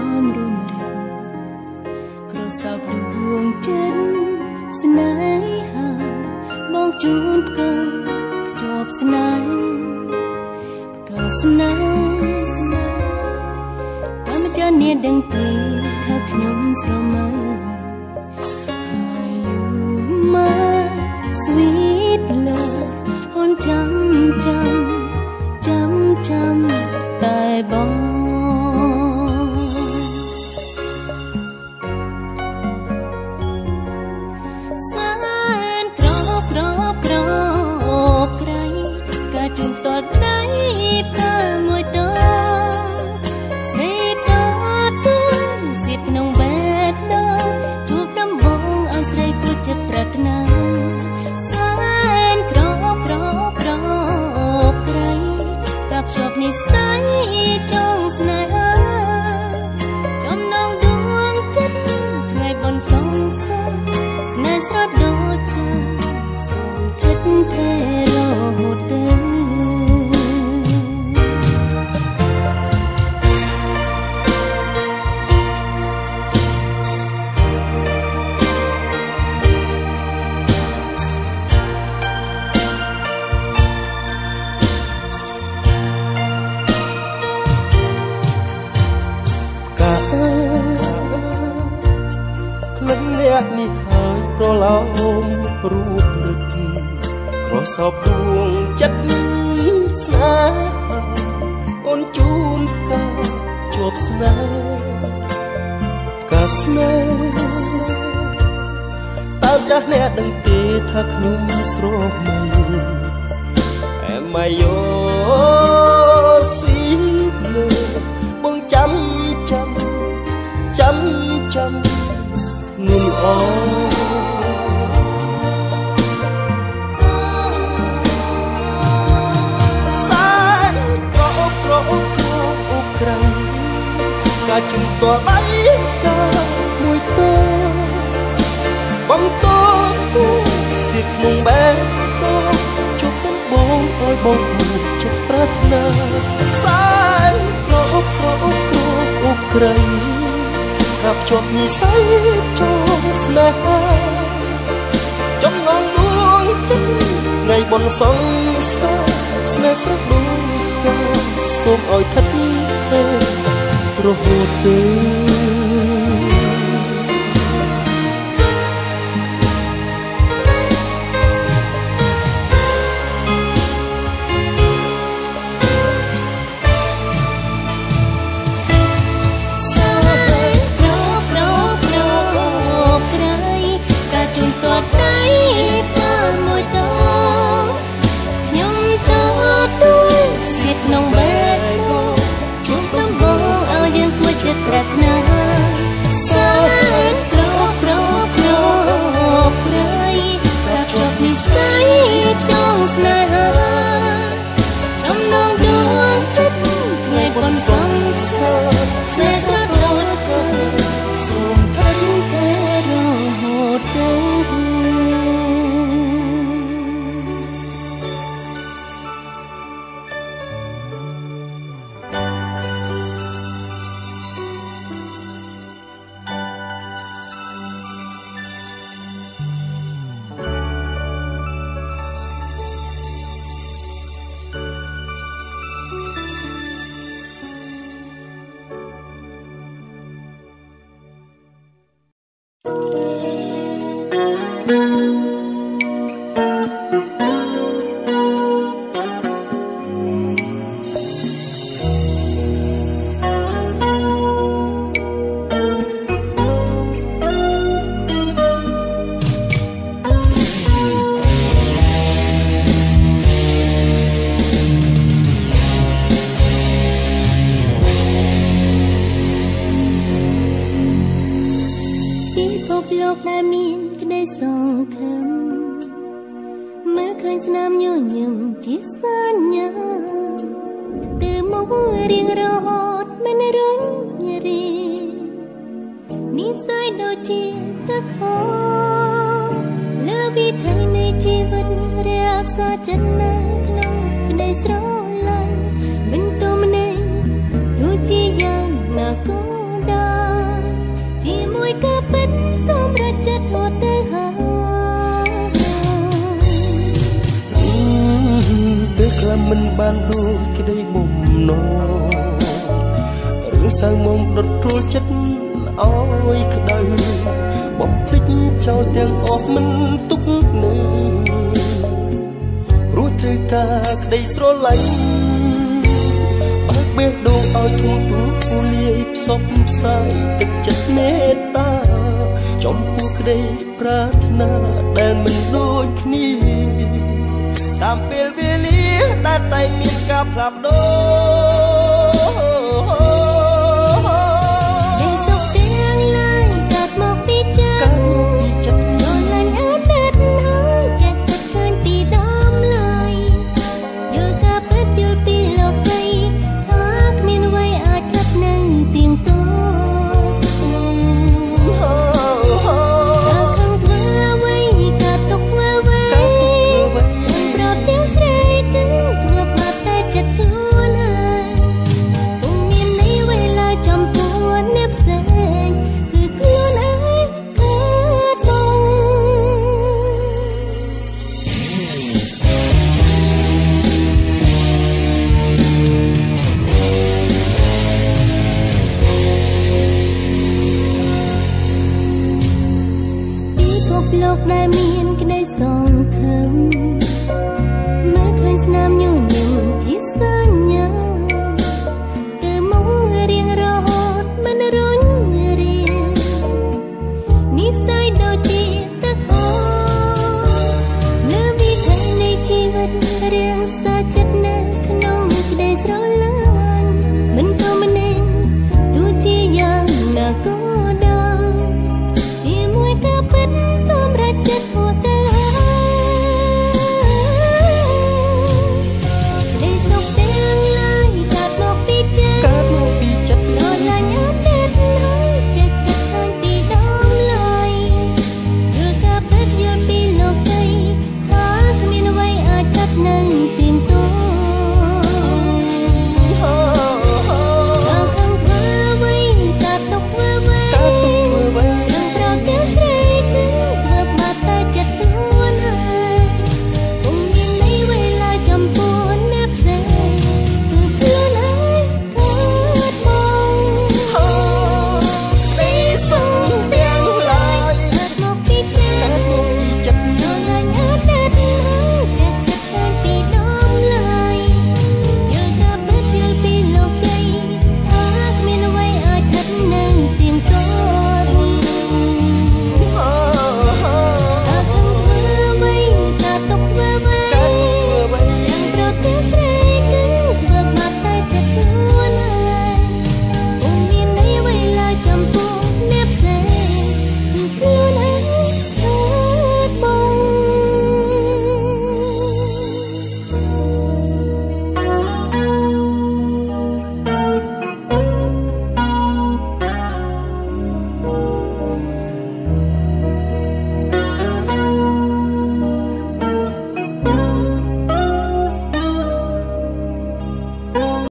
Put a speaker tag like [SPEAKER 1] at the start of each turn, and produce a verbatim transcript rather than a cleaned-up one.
[SPEAKER 1] មរុំរិះក្រសោបដួងចិត្តស្នេហាបងជូនផ្កាភ្ជាប់ស្នេហ៍ផ្កាស្នេហ៍តែមិនចានាងដឹងទេថាខ្ញុំស្រមើ Sweet love អូនចាំចាំចាំចាំតែបងសែនក្រក្រក្រក្រៃការជូនតតដៃតែមួយតស្រីតតសៀតក្នុងបេះដូងជួបដំបងឲ្យស្រីគួរចិត្តប្រាថ្នាជាប់និស្ស័យចងស្នេហាចំណងដួងចិត្តថ្ងៃបនសងសើស្នេហ៍ស្រស់ដូចកាសូមថិតថេររហូតទៅ នេះហើយប្រឡោមរូបរឹកក្រសោបដួងចិត្តស្នេហាអូនជូនផ្កាជាប់ស្នេហ៍ផ្កាស្នេហ៍តើចាស់អ្នកដឹងទេថាខ្ញុំស្រមៃអែម៉ាយ៉ូស្វីតលើបងចាំចាំចាំចាំ ងុំអសានក្រអូបក្រអូបក្រអូបក្រៃការជុំតដៃការមួយតបងតទូសៀតក្នុងបែបតជប់ដំបងឲ្យបងចិត្តប្រាថ្នាសានក្រអូបក្រអូបក្រអូបក្រៃ gặp chốt nhị say trong sna trong ngon luôn chân ngày bon sông xa sna sắc đôi ca xôm ỏi thất thế rồi hồ tư nông bé chúc lắm bông ao dương cuối chất rạc na sáng krop krop krop rai cả chọc đi say trong sna trong nông đường chất ngày bon sông sơ sẽ rất đau sum thân thế rồi tới Hãy subscribe cho kênh Ghiền Mì Gõ để không bỏ lỡ មិនបានដូចក្តីបំណងរឿងសៅមុំដុតព្រួលចិត្តឲ្យក្តៅបំភ្លេចចោលទាំងអស់មិនទុកនៅព្រោះត្រូវការក្តីស្រឡាញ់បើកបេះដូងឲ្យធូរទូលាយផ្សព្វផ្សាយទឹកចិត្តមេត្តាចំពោះក្តីប្រាថ្នាដែលមិនដូចគ្នាតាមពេលវេលាដែលតែមានការផ្លាស់ប្ដូលោកដែលមានក្តីសង្ឃ